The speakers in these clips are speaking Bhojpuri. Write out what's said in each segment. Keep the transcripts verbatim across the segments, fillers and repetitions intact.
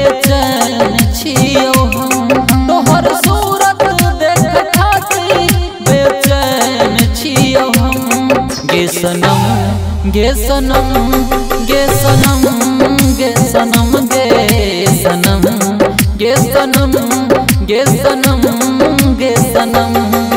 बेचैन छियो हम तोहर सूरत देख खातिर बेचैन छियो हम गे सनम गे सनम गे सनम गे सनम गे सनम गे सनम गे सनम गे सनम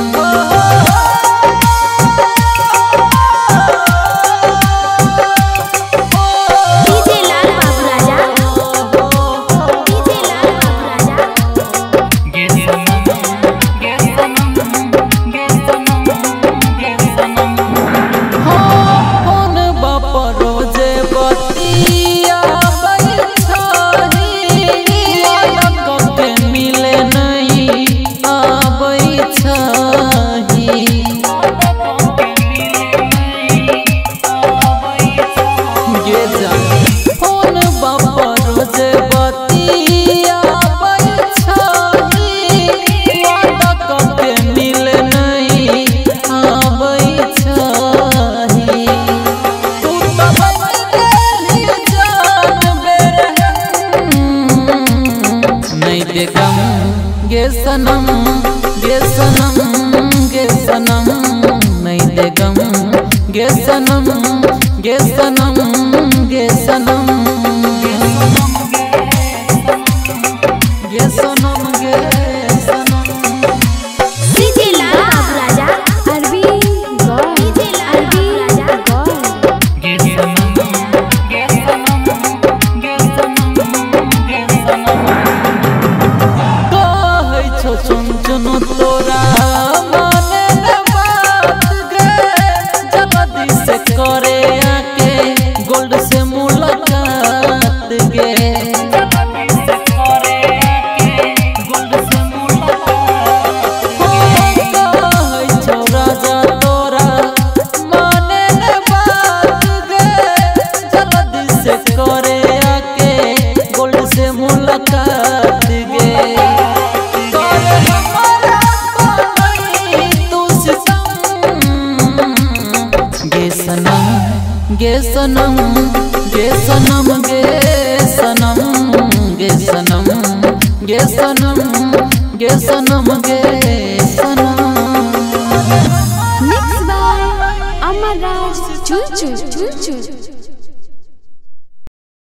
गे सनम गे सनम गे सनम नहीं दे गम गे सनम गे सनम गे सनम गे सनम गे सनम डीजे लाल बाबू राजा अरबी गॉड डीजे लाल बाबू राजा गॉड गे सनम गे सनम गे सनम गे सनम सुन सुनो तोरा माने न बात गे जल्दी से करे आके गोल्ड से मुलाकात गे जल्दी से करे आके गोल्ड से मुलाकात गे छो राजा तोरा माने न बात गे जल्दी से करे आके गोल्ड से मुलाकात गे गे सनम गे सनम गे सनम गे सनम गे सनम गे सनम गे सनम मिक्स बाय अमर राज चुल चुल चुल चुल